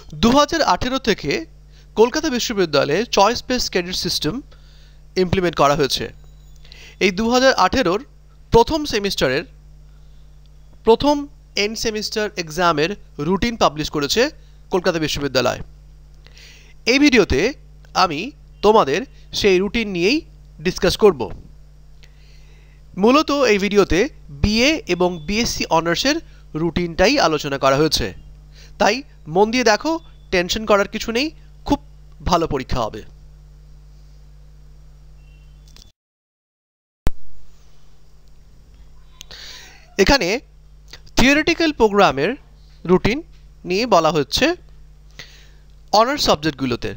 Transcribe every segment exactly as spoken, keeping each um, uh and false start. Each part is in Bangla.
দু হাজার আঠেরো থেকে কলকাতা বিশ্ববিদ্যালয়ে choice based credit system implement করা হয়েছে। এই দু হাজার আঠেরোর প্রথম সেমিস্টারের প্রথম এন্ড সেমিস্টার এক্সামের রুটিন পাবলিশ করেছে কলকাতা বিশ্ববিদ্যালয়। এই ভিডিওতে আমি তোমাদের সেই রুটিন নিয়েই ডিসকাস করব। মূলত এই ভিডিওতে বিএ এবং বিএসসি অনার্সের রুটিনটাই আলোচনা করা হয়েছে, তাই মন দিয়ে দেখো, টেনশন করার কিছু নেই, খুব ভালো পরীক্ষা হবে। এখানে থিওরিটিক্যাল প্রোগ্রামের রুটিন নিয়ে বলা হচ্ছে অনার্স সাবজেক্টগুলোতে।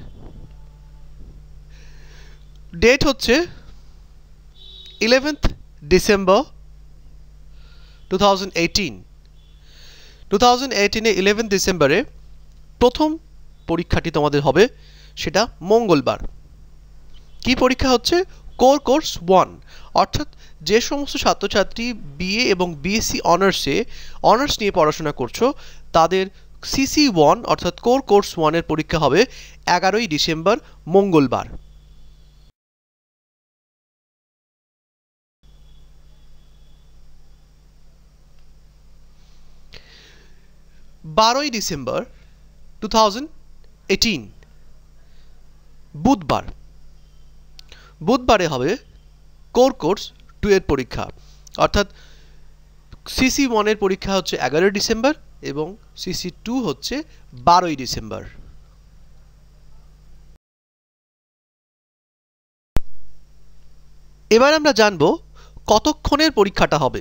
ডেট হচ্ছে eleventh December two thousand eighteen two thousand এইটিনে ইলেভেন্থ ডিসেম্বরে প্রথম পরীক্ষাটি তোমাদের হবে, সেটা মঙ্গলবার। কি পরীক্ষা হচ্ছে? কোর কোর্স ওয়ান, অর্থাৎ যে সমস্ত ছাত্রছাত্রী বিএ এবং বিএসসি অনার্সে অনার্স নিয়ে পড়াশোনা করছো তাদের সিসি ওয়ান অর্থাৎ কোর কোর্স ওয়ানের পরীক্ষা হবে এগারোই ডিসেম্বর মঙ্গলবার। বারোই ডিসেম্বর টু থাউজেন্ড এইটিন বুধবার বুধবারে হবে কোর কোর্স টু এর পরীক্ষা, অর্থাৎ সিসি ওয়ানের পরীক্ষা হচ্ছে এগারোই ডিসেম্বর এবং সিসি টু হচ্ছে বারোই ডিসেম্বর। এবার আমরা জানব কতক্ষণের পরীক্ষাটা হবে।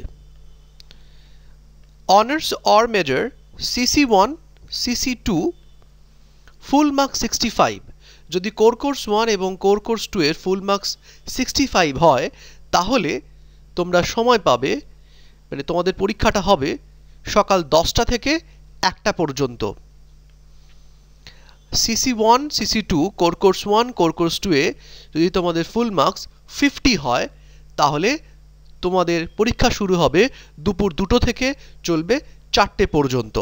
Honours or major CC one CC two full marks sixty five. যদি কোর কোর্স ওয়ান এবং কোর কোর্স টু এর ফুল মার্কস সিক্সটি ফাইভ হয় তাহলে তোমরা সময় পাবে, মানে তোমাদের পরীক্ষাটা হবে সকাল দশটা থেকে একটা পর্যন্ত। CC one CC two core course one core course two এ যদি তোমাদের ফুল মার্কস ফিফটি হয় তাহলে তোমাদের পরীক্ষা শুরু হবে দুপুর দুটো থেকে চলবে চারটে পর্যন্ত।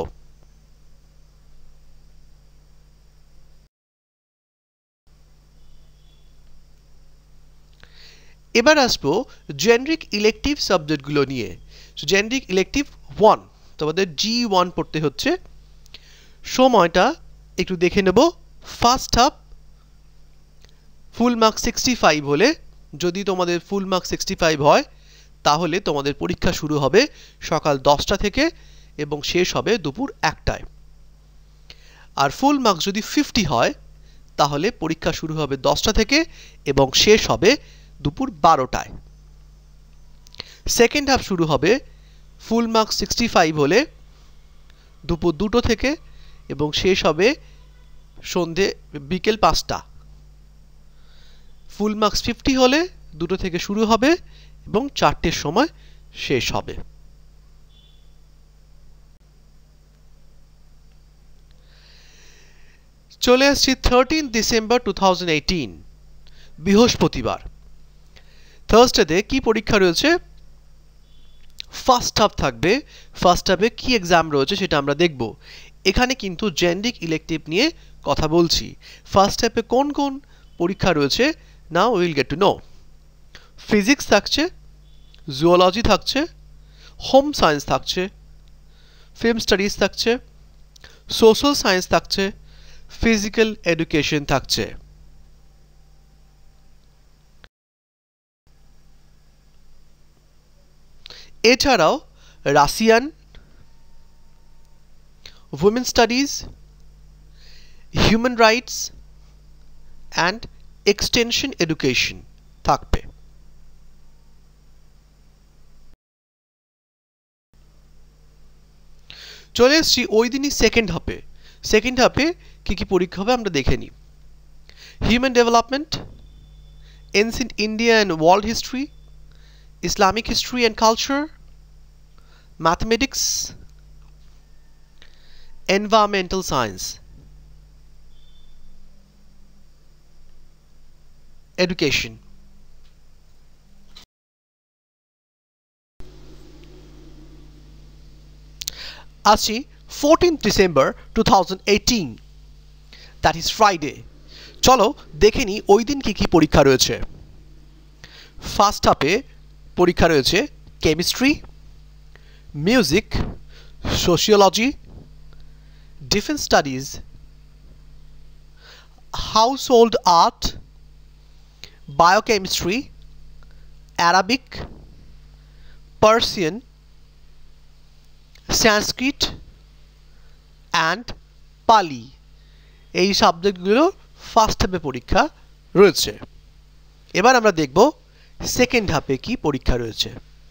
এবার আসবো জেনারিক ইলেকটিভ সাবজেক্টগুলো নিয়ে। জেনারিক ইলেকটিভ ওয়ান তোমাদের জি ওয়ান পড়তে হচ্ছে। সময়টা একটু দেখে নেব। First half full marks sixty five হলে, যদি তোমাদের ফুল মার্কস সিক্সটি ফাইভ হয় তাহলে তোমাদের পরীক্ষা শুরু হবে সকাল দশটা থেকে এবং শেষ হবে দুপুর একটায়। আর ফুল মার্কস যদি ফিফটি হয় তাহলে পরীক্ষা শুরু হবে দশটা থেকে এবং শেষ হবে দুপুর বারোটায়। সেকেন্ড হাফ শুরু হবে ফুল মার্কস সিক্সটি ফাইভ হলে দুপুর দুটো থেকে এবং শেষ হবে সন্ধে বিকেল পাঁচটা। ফুল মার্কস ফিফটি হলে দুটো থেকে শুরু হবে এবং চারটের সময় শেষ হবে। চলে আসছি thirteen December two thousand eighteen বৃহস্পতিবার। থার্সডেতে কি পরীক্ষা রয়েছে? ফার্স্ট হাফ থাকবে। ফার্স্ট হাফে কি এক্সাম রয়েছে সেটা আমরা দেখব। এখানে কিন্তু জেনারিক ইলেকটিভ নিয়ে কথা বলছি। ফার্স্ট হাফে কোন কোন পরীক্ষা রয়েছে now will get to know. Physics থাকছে, জুওলজি থাকছে, হোম সায়েন্স থাকছে, ফিল্ম স্টাডিজ থাকছে, সোশ্যাল সায়েন্স থাকছে, ফিজিক্যাল এডুকেশন থাকছে। এছাড়াও Russian, women studies, human rights and extension education থাকবে। চলে এসছি ওই দিনই সেকেন্ড হাফে। সেকেন্ড হাফে কি কি পরীক্ষা হবে আমরা দেখে নিই। Human development, ancient India and world history, Islamic history and culture, mathematics, environmental science, education. আসছি fourteenth December two thousand eighteen that is Friday. চলো দেখে নিই ওই দিন কী কী পরীক্ষা রয়েছে। ফার্স্ট হাফে পরীক্ষা রয়েছে chemistry, music, sociology, defence studies, household art, biochemistry, Arabic, Persian, Sanskrit and Pali. এই সাবজেক্টগুলো ফার্স্ট হাফে পরীক্ষা রয়েছে। এবার আমরা দেখব সেকেন্ড হাফে কি পরীক্ষা রয়েছে।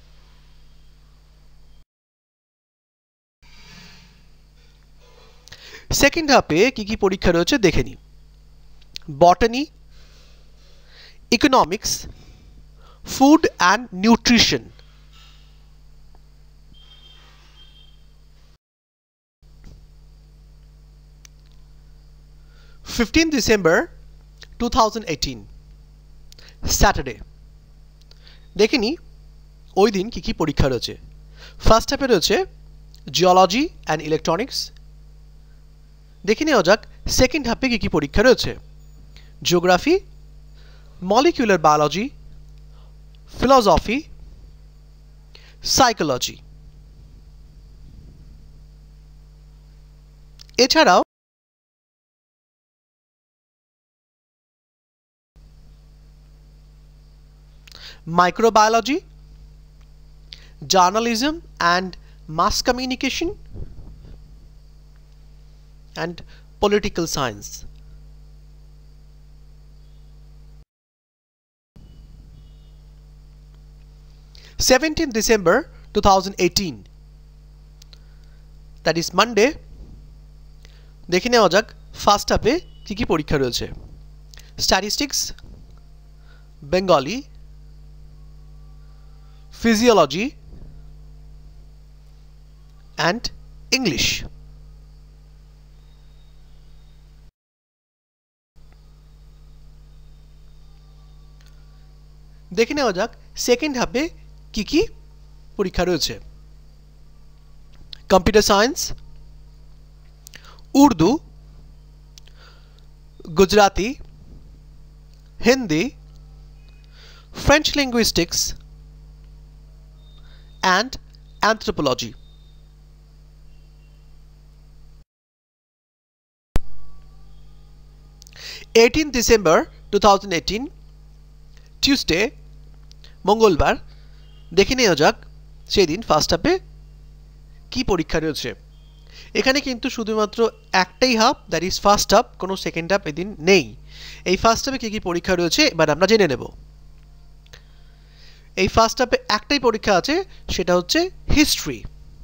সেকেন্ড হাফে কি কি পরীক্ষা রয়েছে দেখে নিই। Botany, economics, food and nutrition, fifteenth December twenty eighteen Saturday. দেখে নিই ওই দিন কী কী পরীক্ষা রয়েছে। ফার্স্ট হাফে রয়েছে জিওলজি অ্যান্ড ইলেকট্রনিক্স। দেখে নেওয়া যাক সেকেন্ড হাফে কী কী পরীক্ষা রয়েছে। Geography, molecular biology, philosophy, psychology. এছাড়াও microbiology, journalism and mass communication, and political science. seventeenth December twenty eighteen, that is Monday। দেখে নেওয়া যাক ফার্স্ট হাফে কী কী পরীক্ষা রয়েছে। Statistics, Bengali, physiology and English। দেখে নেওয়া যাক সেকেন্ড হাফে কি কি পরীক্ষা রয়েছে। Computer science, Urdu, Gujarati, Hindi, French linguistics and anthropology. eighteenth December twenty eighteen Tuesday, মঙ্গলবার। দেখে নেওয়া যাক সেই দিন ফার্স্ট হাফে কি পরীক্ষা রয়েছে। এখানে কিন্তু শুধুমাত্র একটাই half, that is first half, কোনো সেকেন্ড হাফ এদিন নেই। এই ফার্স্ট হাফে কী কী পরীক্ষা রয়েছে এবার আমরা জেনে নেব। এই ফার্স্ট হাফে একটাই পরীক্ষা আছে, সেটা হচ্ছে হিস্ট্রি।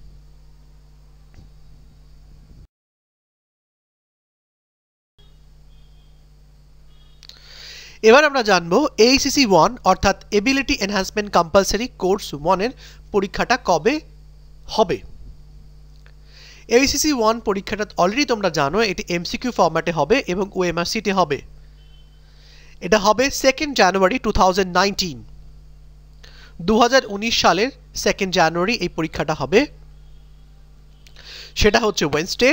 এবার আমরা জানবো এইচএসসি ওয়ান অর্থাৎ এবিলিটি এনহ্যান্সমেন্ট কম্পালসারি কোর্স ওয়ানের পরীক্ষাটা কবে হবে। এইচএসসি ওয়ান পরীক্ষাটা অলরেডি তোমরা জানো, এটি এমসিকিউ ফরম্যাটে হবে এবং ওএমআরসিতে হবে। এটা হবে second January two thousand nineteen দু হাজার উনিশ সালের সেকেন্ড জানুয়ারি এই পরীক্ষাটা হবে। সেটা হচ্ছে ওয়েডনেসডে,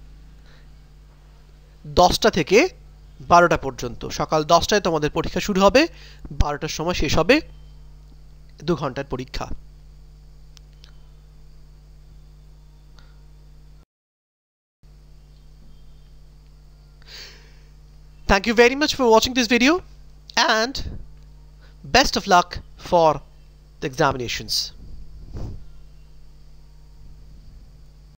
দশটা থেকে বারোটা পর্যন্ত। সকাল দশটায় তোমাদের পরীক্ষা শুরু হবে, বারোটার সময় শেষ হবে। দু ঘন্টার পরীক্ষা। Thank you very much for watching this video and best of luck for the examinations.